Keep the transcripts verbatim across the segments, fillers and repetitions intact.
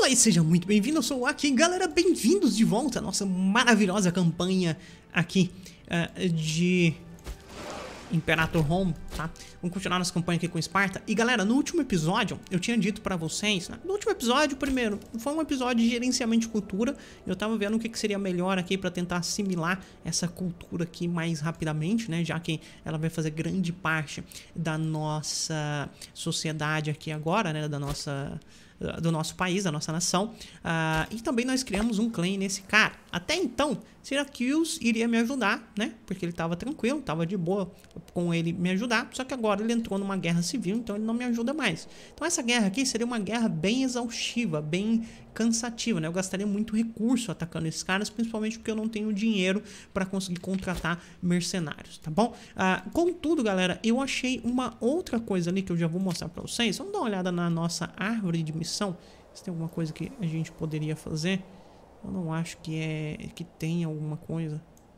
Fala aí, seja muito bem-vindo, eu sou o Aki. Galera, bem-vindos de volta à nossa maravilhosa campanha aqui uh, de Imperator Home, tá? Vamos continuar nossa campanha aqui com Esparta. E galera, no último episódio, eu tinha dito pra vocês, né? No último episódio, primeiro, foi um episódio de gerenciamento de cultura. Eu tava vendo o que, que seria melhor aqui pra tentar assimilar essa cultura aqui mais rapidamente, né? Já que ela vai fazer grande parte da nossa sociedade aqui agora, né? Da nossa... do nosso país, da nossa nação. Uh, e também nós criamos um clã nesse cara. Até então, Syracuse iria me ajudar, né? Porque ele estava tranquilo, estava de boa com ele me ajudar. Só que agora ele entrou numa guerra civil, então ele não me ajuda mais. Então essa guerra aqui seria uma guerra bem exaustiva, bem cansativa, né? Eu gastaria muito recurso atacando esses caras, principalmente porque eu não tenho dinheiro para conseguir contratar mercenários, tá bom? Uh, contudo, galera, eu achei uma outra coisa ali que eu já vou mostrar para vocês. Vamos dar uma olhada na nossa árvore de missão. Se tem alguma coisa que a gente poderia fazer. Eu não acho que é que tem alguma coisa.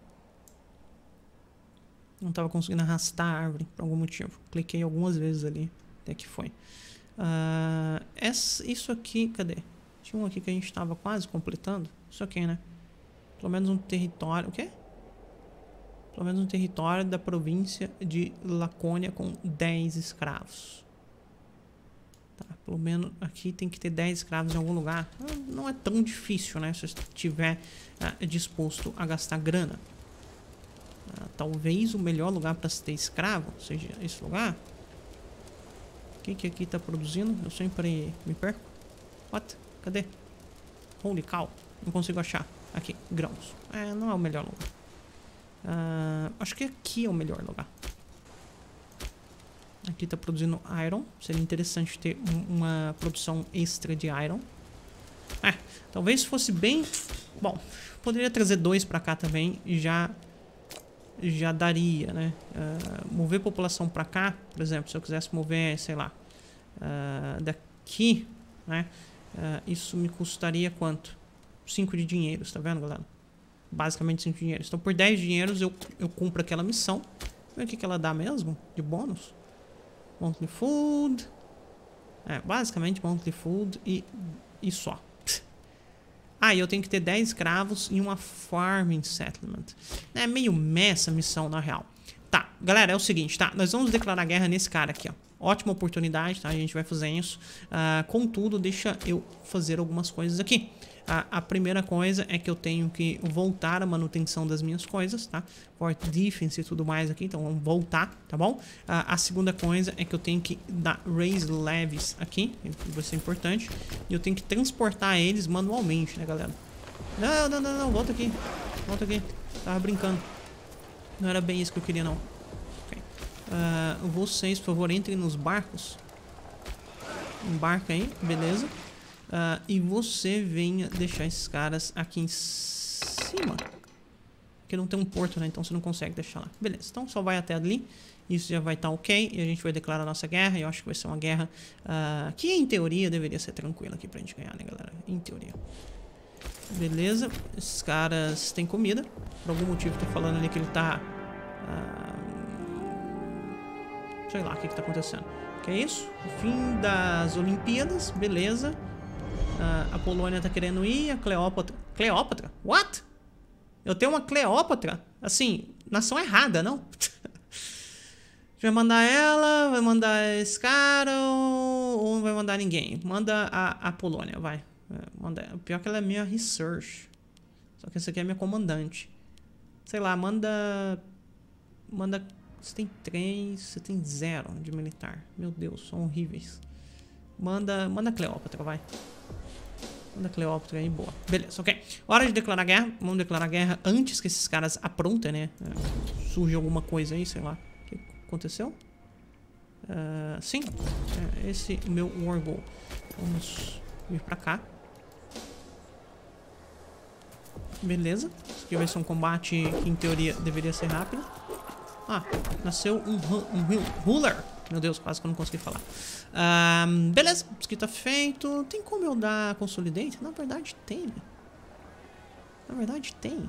Não estava conseguindo arrastar a árvore por algum motivo. Cliquei algumas vezes ali, até que foi. Uh, essa, isso aqui, cadê? Tinha um aqui que a gente estava quase completando. Isso aqui, né? Pelo menos um território... O quê? Pelo menos um território da província de Lacônia com dez escravos. Tá, pelo menos aqui tem que ter dez escravos em algum lugar. Não é tão difícil, né? Se você estiver uh, disposto a gastar grana. Uh, talvez o melhor lugar para se ter escravo seja esse lugar. O que que aqui está produzindo? Eu sempre me perco. What? Cadê? Holy cow. Não consigo achar. Aqui, grãos. É, não é o melhor lugar. Uh, acho que aqui é o melhor lugar. Aqui está produzindo iron. Seria interessante ter um, uma produção extra de iron. É, talvez fosse bem... Bom, poderia trazer dois para cá também e já... Já daria, né? Uh, mover população para cá, por exemplo, se eu quisesse mover, sei lá... Uh, daqui, né? Uh, isso me custaria quanto? cinco de dinheiros, tá vendo, galera? Basicamente cinco dinheiros. Então por dez dinheiros eu, eu cumpro aquela missão. Vê o que, que ela dá mesmo de bônus. Monthly food. É, basicamente monthly food e, e só. Ah, e eu tenho que ter dez escravos e uma farming settlement. É meio meh essa missão, na real. Tá, galera, é o seguinte, tá? Nós vamos declarar guerra nesse cara aqui, ó. Ótima oportunidade, tá? A gente vai fazer isso. Uh, contudo, deixa eu fazer algumas coisas aqui. Uh, a primeira coisa é que eu tenho que voltar a manutenção das minhas coisas, tá? Fort Defense e tudo mais aqui, então vamos voltar, tá bom? Uh, a segunda coisa é que eu tenho que dar Raise Levies aqui, que vai ser importante. E eu tenho que transportar eles manualmente, né, galera? Não, não, não, não, volta aqui. Volta aqui. Tava brincando. Não era bem isso que eu queria, não. Uh, vocês, por favor, entrem nos barcos. Embarca aí, beleza. Uh, e você venha deixar esses caras aqui em cima. Porque não tem um porto, né? Então você não consegue deixar lá. Beleza, então só vai até ali. Isso já vai estar ok. E a gente vai declarar a nossa guerra. E eu acho que vai ser uma guerra uh, que, em teoria, deveria ser tranquila aqui pra gente ganhar, né, galera? Em teoria. Beleza. Esses caras têm comida. Por algum motivo, tô falando ali que ele tá... Uh, sei lá o que que tá acontecendo. Que é isso? O fim das Olimpíadas, beleza. Uh, a Polônia tá querendo ir, a Cleópatra... Cleópatra? What? Eu tenho uma Cleópatra? Assim, nação errada, não? Vai mandar ela, vai mandar esse cara ou, ou não vai mandar ninguém? Manda a, a Polônia, vai. Manda... O pior é que ela é minha research. Só que essa aqui é minha comandante. Sei lá, manda... Manda... Você tem três, você tem zero de militar. Meu Deus, são horríveis. Manda, manda a Cleópatra, vai. Manda a Cleópatra aí, boa. Beleza, ok. Hora de declarar guerra. Vamos declarar guerra antes que esses caras aprontem, né? É, surge alguma coisa aí, sei lá. O que aconteceu? Uh, sim, é esse é o meu War Goal. Vamos vir pra cá. Beleza. Isso aqui vai ser um combate que, em teoria, deveria ser rápido. Ah, nasceu um, um ruler. Meu Deus, quase que eu não consegui falar. Um, beleza, isso aqui tá feito. Tem como eu dar consolidate? Na verdade tem. Na verdade tem.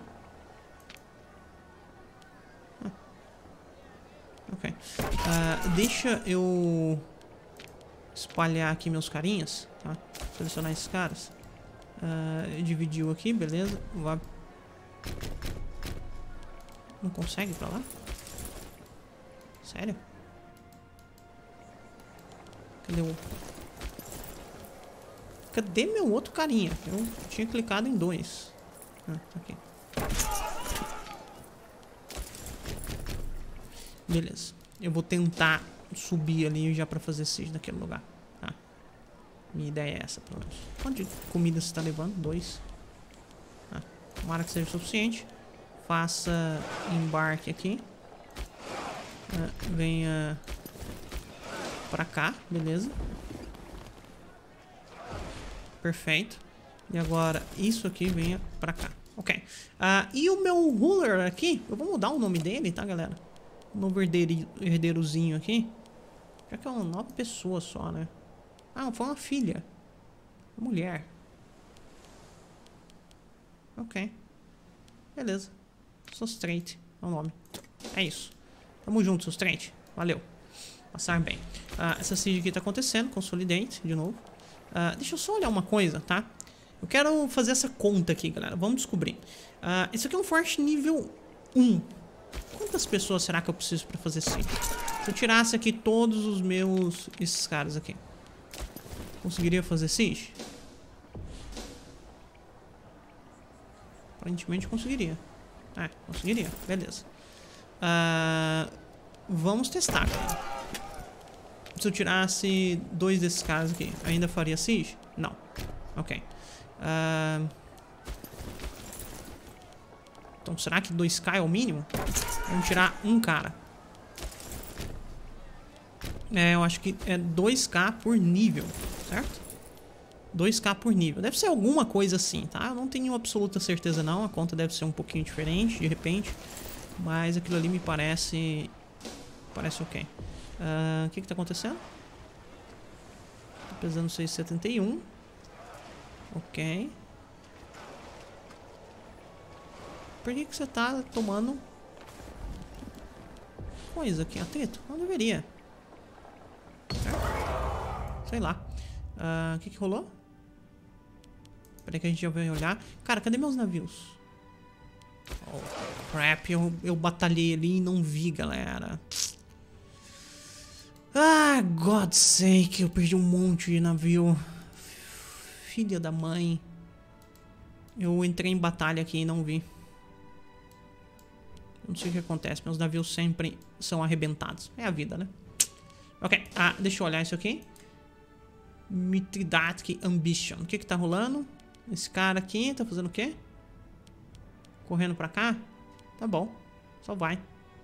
Ah. Ok. Uh, deixa eu espalhar aqui meus carinhas, tá? Selecionar esses caras. Uh, dividiu aqui, beleza. Vai. Não consegue ir pra lá? Sério? Cadê o... Cadê meu outro carinha? Eu tinha clicado em dois. Ah, tá aqui. Beleza. Eu vou tentar subir ali já pra fazer siege naquele lugar. Tá. Minha ideia é essa, pelo menos. Quanto de comida você tá levando? Dois. Ah, tomara que seja o suficiente. Faça embarque aqui. Ah, venha pra cá, beleza. Perfeito. E agora isso aqui venha pra cá. Ok. Ah, e o meu ruler aqui, eu vou mudar o nome dele, tá, galera? O novo herdeiro, herdeirozinho aqui. Já que é uma nova pessoa só, né? Ah, foi uma filha. Uma mulher. Ok. Beleza. Sostrate é o nome. É isso. Tamo junto, Sostrate. Valeu. Passar bem. Ah, essa siege aqui tá acontecendo. Consolidate, de novo. Ah, deixa eu só olhar uma coisa, tá? Eu quero fazer essa conta aqui, galera. Vamos descobrir. Ah, isso aqui é um forte nível um. Quantas pessoas será que eu preciso pra fazer siege? Se eu tirasse aqui todos os meus... Esses caras aqui. Conseguiria fazer siege? Aparentemente conseguiria. É, conseguiria. Beleza. Uh, vamos testar, cara. Se eu tirasse dois desses caras aqui, ainda faria siege? Não. Ok. Uh, então, será que dois K é o mínimo? Vamos tirar um cara. É, eu acho que é dois K por nível, certo? dois K por nível. Deve ser alguma coisa assim, tá? Eu não tenho absoluta certeza não. A conta deve ser um pouquinho diferente, de repente. Mas aquilo ali me parece... Parece ok. Uh, o que que tá acontecendo? Tô pesando seiscentos e setenta e um. Ok. Por que que você tá tomando... coisa aqui, atrito? Não deveria. Certo? Sei lá. O uh, que que rolou? Peraí que a gente já vai olhar. Cara, cadê meus navios? Oh, crap. Eu, eu batalhei ali e não vi, galera. Ah, God's sake. Eu perdi um monte de navio. Filha da mãe. Eu entrei em batalha aqui e não vi. Não sei o que acontece. Meus navios sempre são arrebentados. É a vida, né? Ok. Ah, deixa eu olhar isso aqui. Mithridatic Ambition. O que que tá rolando? Esse cara aqui tá fazendo o quê? Correndo pra cá? Tá bom. Só vai.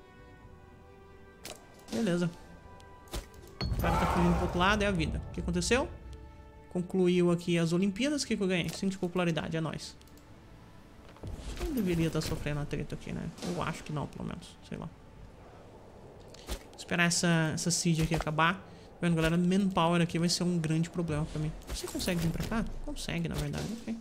Beleza. O cara tá fugindo pro outro lado, é a vida. O que aconteceu? Concluiu aqui as Olimpíadas. O que que eu ganhei? cinco de popularidade, é nóis. Eu não deveria estar sofrendo a treta aqui, né? Eu acho que não, pelo menos. Sei lá. Vou esperar essa, essa siege aqui acabar. Vendo, galera, manpower aqui vai ser um grande problema pra mim. Você consegue vir pra cá? Consegue, na verdade. Ok.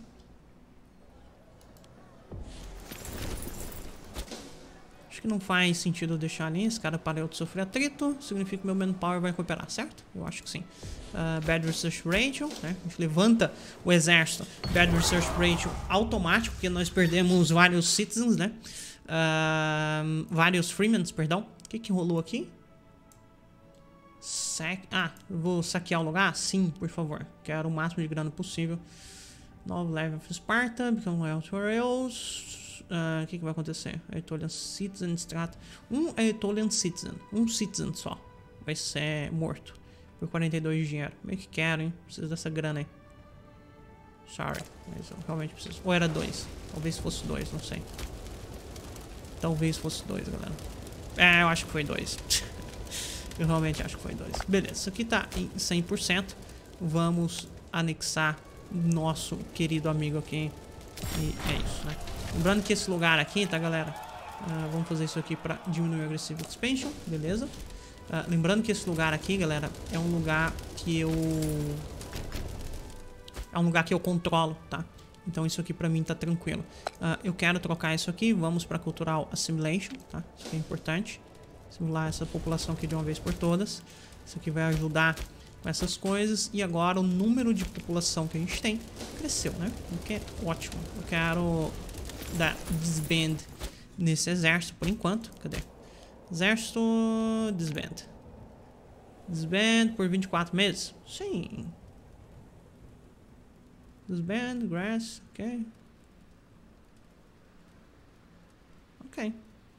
Acho que não faz sentido eu deixar ali. Esse cara parou de sofrer atrito. Significa que meu manpower vai recuperar, certo? Eu acho que sim. Uh, bad Research Ratio, né? A gente levanta o exército. Bad Research Ratio automático, porque nós perdemos vários citizens, né? Uh, vários freemans, perdão. O que que rolou aqui? Sac... Ah, eu vou saquear o lugar? Sim, por favor. Quero o máximo de grana possível. Novo level of Sparta. Become loyal to Rails. O que que vai acontecer? Aetolian Citizen Strata. Um Aetolian Citizen. Um Citizen só. Vai ser morto. Por quarenta e dois de dinheiro. Meio que quero, hein? Preciso dessa grana aí. Sorry. Mas eu realmente preciso. Ou era dois? Talvez fosse dois, não sei. Talvez fosse dois, galera. É, eu acho que foi dois. Eu realmente acho que foi dois. Beleza, isso aqui tá em cem por cento. Vamos anexar nosso querido amigo aqui. E é isso, né? Lembrando que esse lugar aqui, tá, galera? Uh, vamos fazer isso aqui pra diminuir o Aggressive Expansion. Beleza? Uh, lembrando que esse lugar aqui, galera, é um lugar que eu... É um lugar que eu controlo, tá? Então isso aqui pra mim tá tranquilo. Uh, eu quero trocar isso aqui. Vamos pra Cultural Assimilation, tá? Isso aqui é importante. Simular essa população aqui de uma vez por todas. Isso aqui vai ajudar com essas coisas. E agora o número de população que a gente tem cresceu, né? O que é ótimo. Eu quero dar disband nesse exército por enquanto. Cadê? Exército disband. Disband por vinte e quatro meses? Sim. Disband, grass, ok. Ok.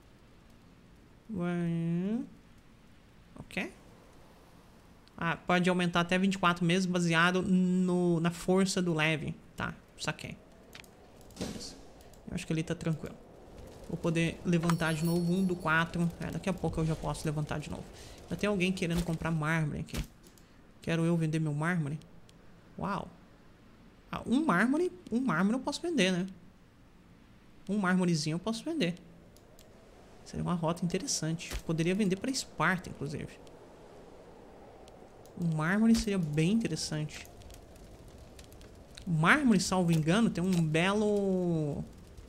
Ok. Ah, pode aumentar até vinte e quatro meses baseado no, na força do leve. Tá, saquei. Beleza. Eu acho que ali tá tranquilo. Vou poder levantar de novo um do quatro. É, daqui a pouco eu já posso levantar de novo. Já tem alguém querendo comprar mármore aqui. Quero eu vender meu mármore? Uau. Ah, um mármore, um mármore eu posso vender, né? Um mármorezinho eu posso vender. Seria uma rota interessante. Poderia vender para Esparta, inclusive. Um mármore seria bem interessante. O mármore, salvo engano, tem um belo...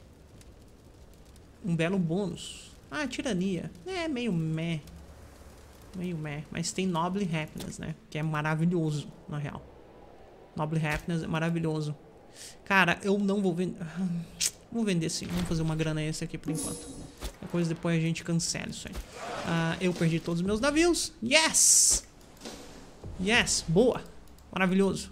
Um belo bônus. Ah, tirania. É meio meh. Meio meh. Mas tem Noble Happiness, né? Que é maravilhoso, na real. Noble Happiness é maravilhoso. Cara, eu não vou vender... Vou vender sim. Vamos fazer uma grana extra aqui por enquanto. Depois, depois a gente cancela isso aí. Uh, eu perdi todos os meus navios. Yes! Yes! Boa! Maravilhoso.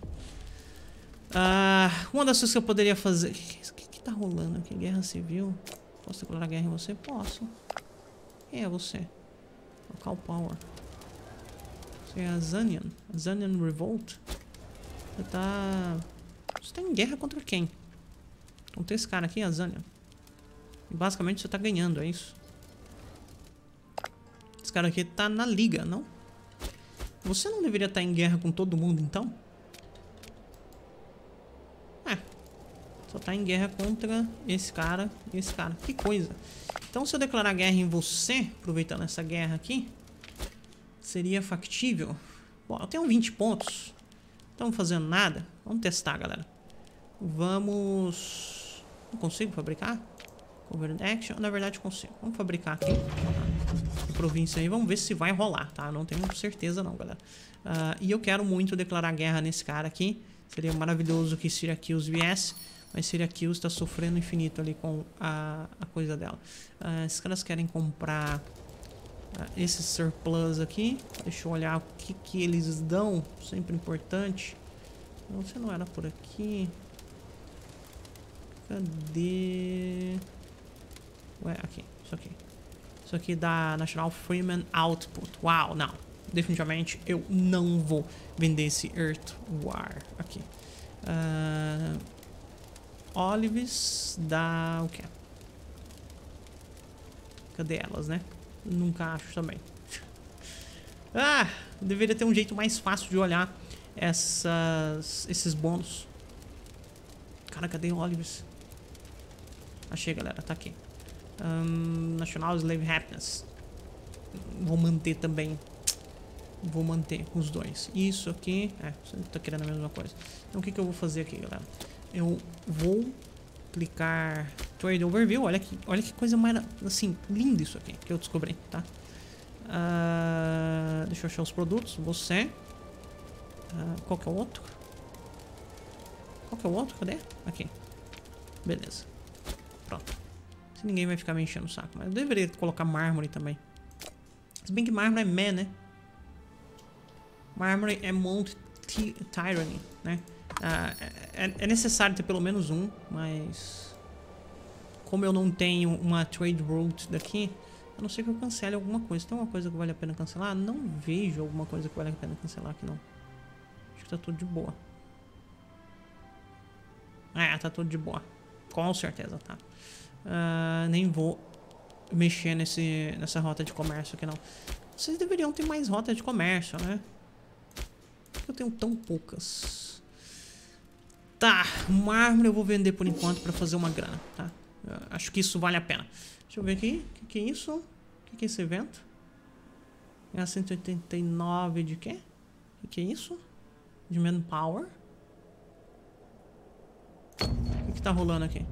Uh, uma das coisas que eu poderia fazer... O que, que, que tá rolando aqui? Guerra civil? Posso declarar guerra em você? Posso. Quem é você? Local Power. Você é a Zanian. A Zanian Revolt. Você tá... Você tá em guerra contra quem? Então tem esse cara aqui, a Zanian. E basicamente você tá ganhando, é isso? Esse cara aqui tá na liga, não? Você não deveria estar em guerra com todo mundo, então? É. Só tá em guerra contra esse cara e esse cara. Que coisa. Então se eu declarar guerra em você, aproveitando essa guerra aqui, seria factível. Bom, eu tenho vinte pontos. Não estamos fazendo nada. Vamos testar, galera. Vamos... Não consigo fabricar? Cover Action. Na verdade consigo. Vamos fabricar aqui. A província aí. Vamos ver se vai rolar, tá? Não tenho certeza não, galera. Uh, e eu quero muito declarar guerra nesse cara aqui. Seria maravilhoso que Syracuse viesse. Mas Syracuse está sofrendo infinito ali com a, a coisa dela. Uh, esses caras querem comprar uh, esse surplus aqui. Deixa eu olhar o que, que eles dão. Sempre importante. Não, você não era por aqui. Cadê? Ué, aqui. Isso aqui. Isso aqui dá National Freeman Output. Uau, não. Definitivamente eu não vou vender esse Earth War aqui. Uh, Olives dá o quê? Cadê elas, né? Nunca acho também. Ah, deveria ter um jeito mais fácil de olhar essas, esses bônus. Cara, cadê Olives? Achei, galera. Tá aqui. Um, National Slave Happiness. Vou manter também. Vou manter os dois. Isso aqui... É, você tá querendo a mesma coisa. Então o que, que eu vou fazer aqui, galera? Eu vou clicar Trade Overview. Olha que, olha que coisa mais... Assim, lindo isso aqui que eu descobri, tá? Uh, deixa eu achar os produtos. Você. Uh, qual que é o outro? Qual que é o outro? Cadê? Aqui. Beleza. Pronto. Se ninguém vai ficar me enchendo o saco. Mas eu deveria colocar mármore também. Se bem que mármore é meh, né? Mármore é Mount Tyranny, né? Ah, é, é necessário ter pelo menos um, mas... Como eu não tenho uma trade route daqui, a não ser que eu cancele alguma coisa. Tem alguma coisa que vale a pena cancelar? Não vejo alguma coisa que vale a pena cancelar aqui, não. Acho que tá tudo de boa. É, tá tudo de boa. Com certeza, tá. Uh, nem vou mexer nesse, nessa rota de comércio aqui, não. Vocês deveriam ter mais rota de comércio, né? Por que eu tenho tão poucas? Tá, mármore eu vou vender por enquanto pra fazer uma grana, tá? Uh, acho que isso vale a pena. Deixa eu ver aqui. O que, que é isso? O que, que é esse evento? É cento e oitenta e nove de quê? O que, que é isso? De manpower? O que, que tá rolando aqui?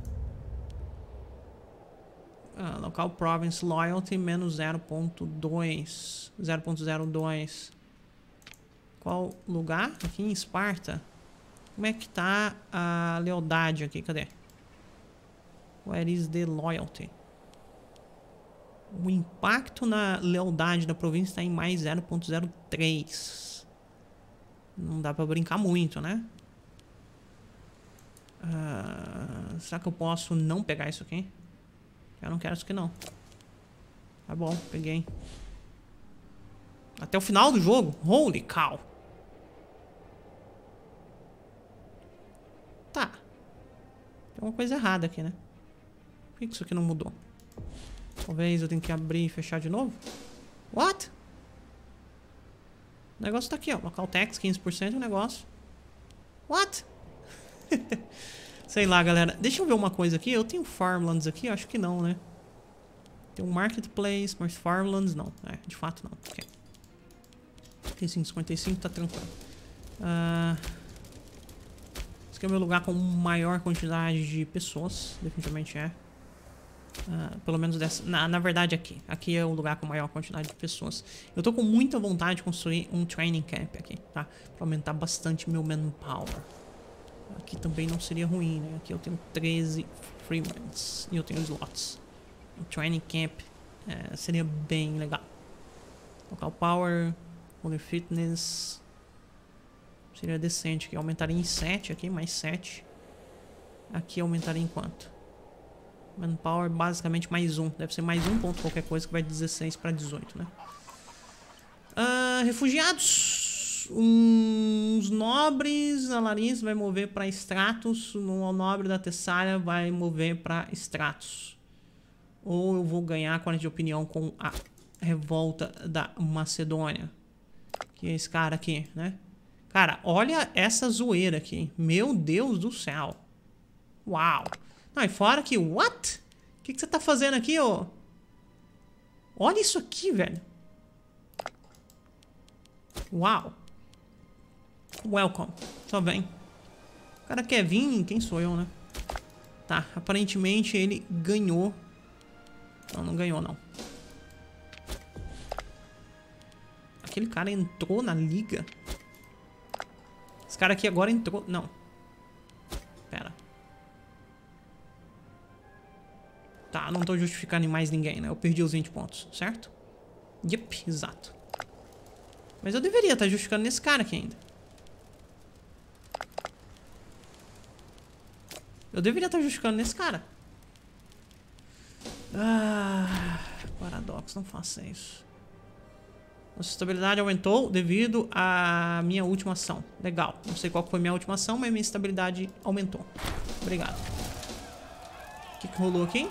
Ah, local province loyalty menos zero ponto dois. zero ponto zero dois. Qual lugar? Aqui em Esparta. Como é que tá a lealdade aqui? Cadê? Where is the loyalty? O impacto na lealdade da província está em mais zero ponto zero três. Não dá pra brincar muito, né? Uh, será que eu posso não pegar isso aqui? Eu não quero isso aqui não. Tá bom, peguei. Até o final do jogo? Holy cow! Tá. Tem uma coisa errada aqui, né? Por que isso aqui não mudou? Talvez eu tenha que abrir e fechar de novo. What? O negócio tá aqui, ó. Local tax, quinze por cento, o negócio. What? Sei lá, galera. Deixa eu ver uma coisa aqui. Eu tenho farmlands aqui? Acho que não, né? Tem um marketplace, mas farmlands não. É, de fato não. Ok. trinta e cinco, cinquenta e cinco, tá tranquilo. Uh, esse aqui é o meu lugar com maior quantidade de pessoas. Definitivamente é. Uh, pelo menos dessa. Na, na verdade, aqui. Aqui é o lugar com maior quantidade de pessoas. Eu tô com muita vontade de construir um training camp aqui, tá? Pra aumentar bastante meu manpower. Aqui também não seria ruim, né? Aqui eu tenho treze freemans e eu tenho slots. Um training camp é, seria bem legal. Local power, holy fitness. Seria decente aqui. Aumentaria em sete aqui, mais sete. Aqui aumentaria em quanto? Manpower basicamente mais um. Deve ser mais um ponto qualquer coisa que vai de dezesseis para dezoito, né? Uh, refugiados. Uns nobres. A Larissa vai mover para Stratos. O nobre da Tessália vai mover para Stratos. Ou eu vou ganhar quando de opinião com a revolta da Macedônia. Que é esse cara aqui, né? Cara, olha essa zoeira aqui. Meu Deus do céu. Uau. Não, e fora que, what? O que, que você tá fazendo aqui, ô? Olha isso aqui, velho. Uau. Welcome. Só vem. O cara quer vir, quem sou eu, né? Tá, aparentemente ele ganhou. Não, não ganhou, não. Aquele cara entrou na liga. Esse cara aqui agora entrou... Não. Pera. Tá, não tô justificando em mais ninguém, né? Eu perdi os vinte pontos, certo? Yep, exato. Mas eu deveria estar justificando nesse cara aqui ainda. Eu deveria estar justificando nesse cara. Ah, paradoxo, não faça isso. Nossa estabilidade aumentou devido à minha última ação. Legal. Não sei qual foi a minha última ação, mas minha estabilidade aumentou. Obrigado. O que, que rolou aqui?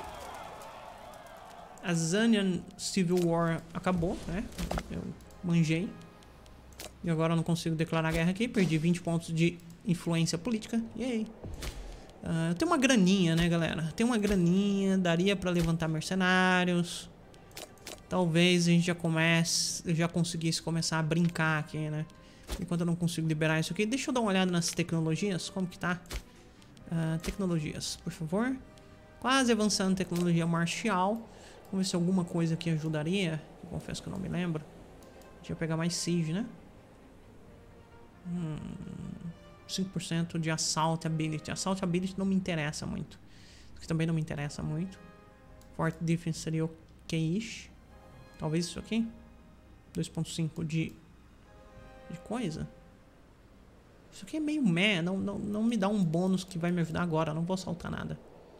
A Zanian Civil War acabou, né? Eu manjei. E agora eu não consigo declarar guerra aqui. Perdi vinte pontos de influência política. Yay. Uh, eu tenho uma graninha, né, galera? Tem uma graninha. Daria pra levantar mercenários. Talvez a gente já comece, eu já conseguisse começar a brincar aqui, né? Enquanto eu não consigo liberar isso aqui. Deixa eu dar uma olhada nas tecnologias. Como que tá? Uh, tecnologias, por favor. Quase avançando tecnologia marcial. Vamos ver se alguma coisa aqui ajudaria. Eu confesso que eu não me lembro. Deixa eu pegar mais siege, né? Hum, cinco por cento de assault ability. Assault ability não me interessa muito. Isso aqui também não me interessa muito. Fort defense seria ok-ish. Talvez isso aqui. dois ponto cinco de, de coisa. Isso aqui é meio meh. Não, não, não me dá um bônus que vai me ajudar agora. Não vou saltar nada.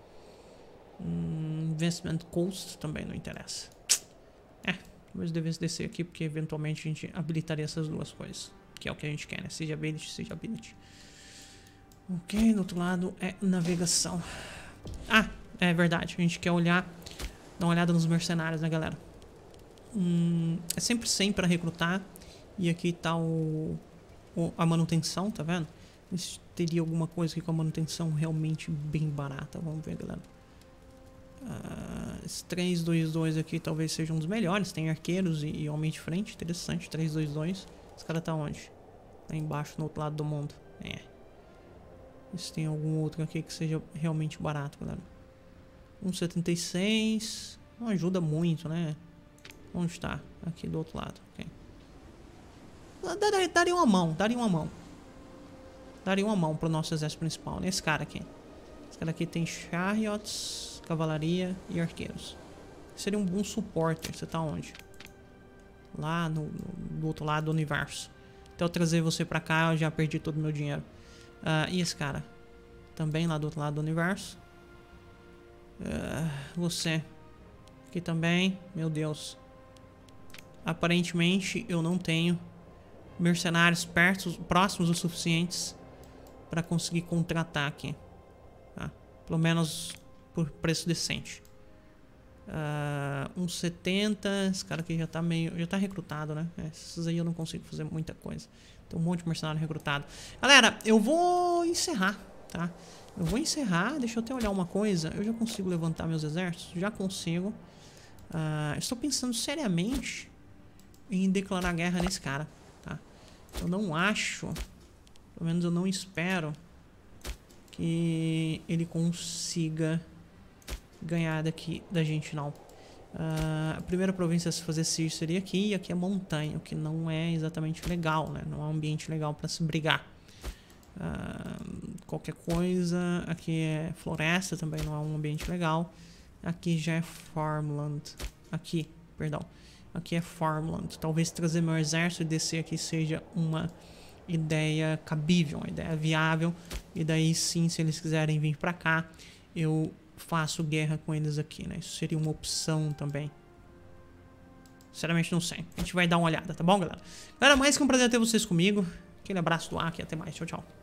Hum, investment cost também não interessa. É, talvez devesse descer aqui, porque eventualmente a gente habilitaria essas duas coisas. Que é o que a gente quer, né? Siege ability, siege ability. Ok, do outro lado é navegação. Ah, é verdade. A gente quer olhar, dar uma olhada nos mercenários, né, galera? Hum, é sempre cem para recrutar. E aqui tá o, o, a manutenção, tá vendo? Teria alguma coisa aqui com a manutenção realmente bem barata. Vamos ver, galera. Uh, esse três dois dois aqui talvez seja um dos melhores. Tem arqueiros e, e homem de frente. Interessante, três dois dois. Esse cara tá onde? Tá embaixo, no outro lado do mundo. É. Se tem algum outro aqui que seja realmente barato, galera. um setenta e seis. Não ajuda muito, né? Onde está? Aqui do outro lado. Okay. Daria, daria uma mão, daria uma mão. Daria uma mão pro nosso exército principal, nesse cara aqui. Esse cara aqui tem chariots, cavalaria e arqueiros. Seria um bom suporte. Você tá onde? Lá no, no, do outro lado do universo. Até eu trazer você pra cá, eu já perdi todo o meu dinheiro. Uh, e esse cara? Também lá do outro lado do universo. Uh, você. Aqui também. Meu Deus. Aparentemente eu não tenho mercenários perto, próximos o suficientes para conseguir contratar aqui. Tá? Pelo menos por preço decente. Uh, uns setenta. Esse cara aqui já tá meio. Já tá recrutado, né? Esses aí eu não consigo fazer muita coisa. Tem um monte de mercenário recrutado. Galera, eu vou encerrar, tá? Eu vou encerrar. Deixa eu até olhar uma coisa. Eu já consigo levantar meus exércitos? Já consigo. Uh, estou pensando seriamente em declarar guerra nesse cara, tá? Eu não acho, pelo menos eu não espero que ele consiga ganhar daqui da gente, não. Uh, a primeira província a se fazer siege seria aqui, e aqui é montanha, o que não é exatamente legal, né? Não é um ambiente legal para se brigar. Uh, qualquer coisa, aqui é floresta, também não é um ambiente legal. Aqui já é farmland. Aqui, perdão. Aqui é farmland. Talvez trazer meu exército e descer aqui seja uma ideia cabível, uma ideia viável. E daí sim, se eles quiserem vir pra cá, eu faço guerra com eles aqui, né? Isso seria uma opção também. Sinceramente não sei. A gente vai dar uma olhada, tá bom, galera? Galera, mais que um prazer ter vocês comigo. Aquele abraço do Aki e até mais. Tchau, tchau.